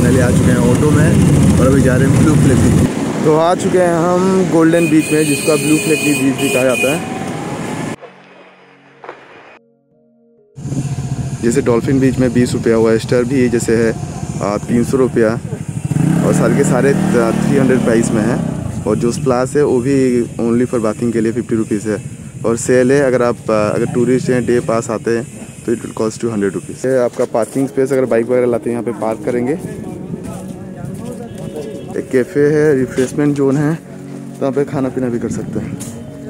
Finally आ चुके हैं auto में और अभी जा रहे हैं ब्लू फ्लैग बीच। तो आ चुके हैं हम गोल्डन बीच में, जिसका ब्लू फ्लैग बीच भी कहा जाता है। जैसे डॉल्फिन बीच में 20 रुपया, ऑयस्टर भी जैसे है 300 रुपया, और सारे के सारे 300 प्राइस में है। और जो स्प्लाश है वो भी ओनली फॉर बाथिंग के लिए 50 रुपीज़ है। और सेल है, अगर टूरिस्ट हैं, डे पास आते हैं तो इट विल कॉस्ट 200 रुपीज़। आपका पार्किंग स्पेस, अगर बाइक वगैरह लाते हैं यहाँ पे पार्क करेंगे। एक कैफ़े है, रिफ्रेशमेंट जोन है, तो यहाँ पे खाना पीना भी कर सकते हैं।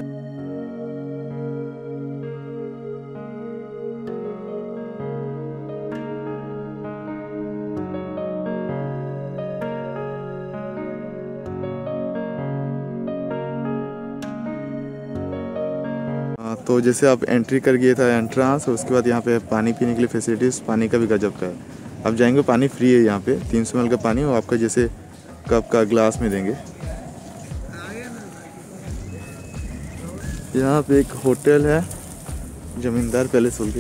तो जैसे आप एंट्री कर गए था एंट्रांस, और उसके बाद यहाँ पे पानी पीने के लिए फैसिलिटीज़, पानी का भी गजब का है। आप जाएंगे पानी फ्री है यहाँ पे, 300 ml का पानी, और आपका जैसे कप का ग्लास में देंगे। यहाँ पे एक होटल है, जमींदार पैलेस बोल के।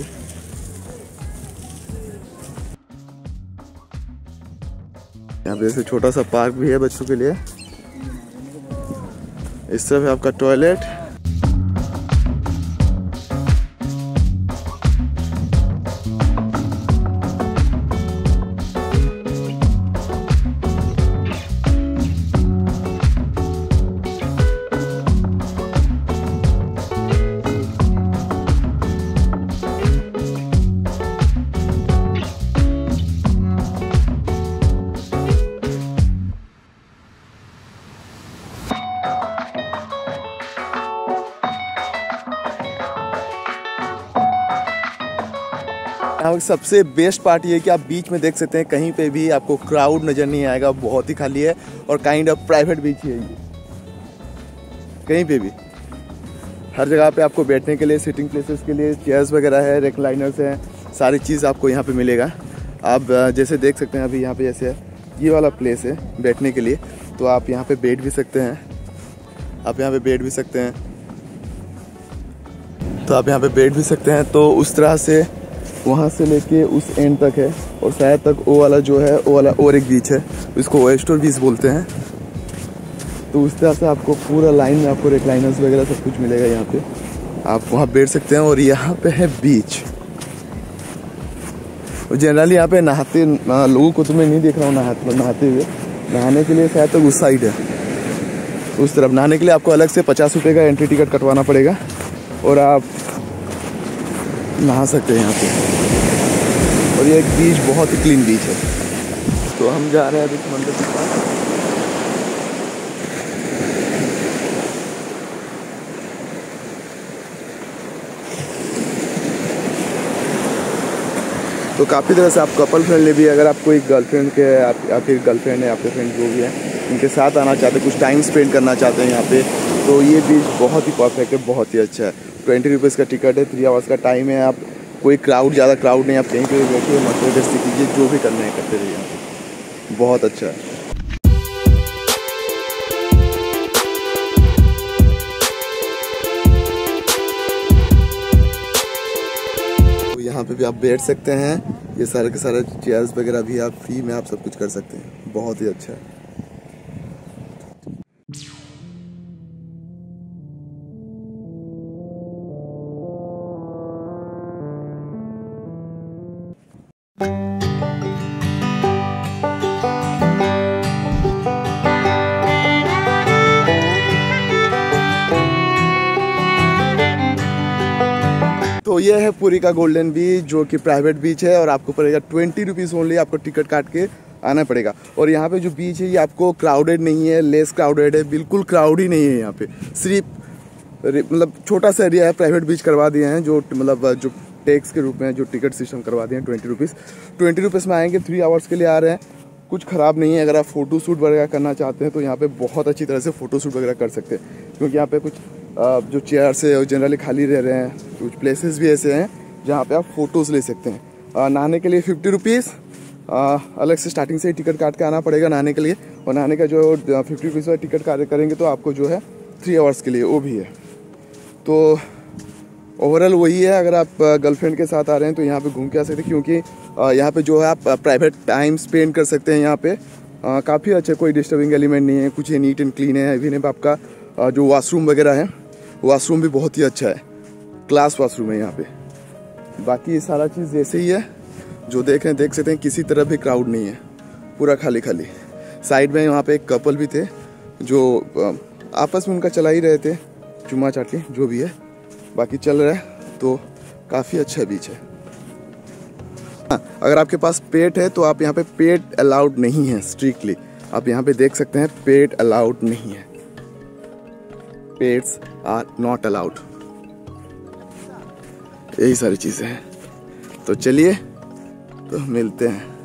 यहाँ पे जैसे छोटा सा पार्क भी है बच्चों के लिए। इस तरफ है आपका टॉयलेट। यहाँ पर सबसे बेस्ट पार्ट ये है कि आप बीच में देख सकते हैं, कहीं पे भी आपको क्राउड नज़र नहीं आएगा, बहुत ही खाली है और काइंड ऑफ प्राइवेट बीच है ये। कहीं पे भी हर जगह पे आपको बैठने के लिए, सिटिंग प्लेसेस के लिए चेयर्स वगैरह है, रेक्लाइनर्स हैं, सारी चीज़ आपको यहाँ पे मिलेगा। आप जैसे देख सकते हैं अभी यहाँ पे जैसे ये वाला प्लेस है बैठने के लिए, तो आप यहाँ पे बैठ भी सकते हैं। तो उस तरह से वहाँ से लेके उस एंड तक है, और शायद तक वो वाला जो है वो वाला और एक बीच है, इसको ओएस्टर बीच बोलते हैं। तो उस तरह से आपको पूरा लाइन में आपको रिक्लाइनर्स वगैरह सब कुछ मिलेगा यहाँ पे, आप वहाँ बैठ सकते हैं। और यहाँ पे है बीच। जनरली यहाँ पे नहाते लोगों को तो मैं नहीं देख रहा हूँ नहाते हुए। नहाने के लिए शायद तक उस साइड है, उस तरफ नहाने के लिए आपको अलग से 50 रुपये का एंट्री टिकट कटवाना पड़ेगा, और आप नहा सकते हैं यहाँ पे। और ये एक बीच बहुत ही क्लीन बीच है। तो हम जा रहे हैं अभी मंदिर के पास। तो काफ़ी तरह से आप कपल फ्रेंडली भी, अगर आप कोई गर्लफ्रेंड के आपकी गर्लफ्रेंड है, आपके फ्रेंड जो भी है, उनके साथ आना चाहते हैं, कुछ टाइम स्पेंड करना चाहते हैं यहाँ पे, तो ये बीच बहुत ही परफेक्ट है, बहुत ही अच्छा है। 20 रुपीज़ का टिकट है, 3 आवर्स का टाइम है। आप कोई ज़्यादा क्राउड नहीं, आप कहीं पे बैठिए, मस्ती मस्ती कीजिए, जो भी करना है करते रहिए यहाँ पे, बहुत अच्छा है। तो यहाँ पे भी आप बैठ सकते हैं, ये सारे के सारे चेयर्स वगैरह भी आप फ्री में आप सब कुछ कर सकते हैं, बहुत ही अच्छा है। तो ये है पुरी का गोल्डन बीच, जो कि प्राइवेट बीच है, और आपको पड़ेगा 20 रुपीज़ ओनली, आपको टिकट काट के आना पड़ेगा। और यहाँ पे जो बीच है ये आपको क्राउडेड नहीं है, लेस क्राउडेड है, बिल्कुल क्राउड ही नहीं है यहाँ पे। सिर्फ मतलब छोटा सा एरिया है, प्राइवेट बीच करवा दिए हैं, जो मतलब जो टैक्स के रूप में जो टिकट सिस्टम करवा दिए हैं 20 रुपीज़। 20 रुपीज़ में आएंगे, 3 आवर्स के लिए आ रहे हैं, कुछ ख़राब नहीं है। अगर आप फ़ोटो शूट वगैरह करना चाहते हैं तो यहाँ पे बहुत अच्छी तरह से फ़ोटो शूट वगैरह कर सकते हैं, क्योंकि यहाँ पे कुछ जो चेयर्स है जनरली खाली रह रहे हैं। कुछ प्लेसेस भी ऐसे हैं जहाँ पे आप फ़ोटोज़ ले सकते हैं। नहाने के लिए 50 रुपीज़ अलग से स्टार्टिंग से ही टिकट काट के आना पड़ेगा नहाने के लिए, और नहाने का जो 50 रुपीज़ का टिकट करेंगे तो आपको जो है 3 आवर्स के लिए वो भी है। तो ओवरऑल वही है, अगर आप गर्लफ्रेंड के साथ आ रहे हैं तो यहाँ पे घूम के आ सकते हैं, क्योंकि यहाँ पे जो है आप प्राइवेट टाइम स्पेंड कर सकते हैं। यहाँ पे काफ़ी अच्छे, कोई डिस्टर्बिंग एलिमेंट नहीं है, कुछ ये नीट एंड क्लीन है। इवन आपका जो वॉशरूम वगैरह है, वॉशरूम भी बहुत ही अच्छा है, क्लास वॉशरूम है यहाँ पे। बाकी ये सारा चीज़ जैसे ही है, जो देख सकते हैं, किसी तरह भी क्राउड नहीं है, पूरा खाली खाली। साइड में वहाँ पे एक कपल भी थे जो आपस में उनका चला ही रहे थे, चुम्मा चाटी जो भी है, बाकी चल रहा है। तो काफ़ी अच्छा बीच है। अगर आपके पास पेट है तो आप यहाँ पे पेट अलाउड नहीं है स्ट्रिक्टली। आप यहाँ पे देख सकते हैं पेट अलाउड नहीं है, पेट्स आर नॉट अलाउड। यही सारी चीज़ें हैं। तो चलिए, तो मिलते हैं।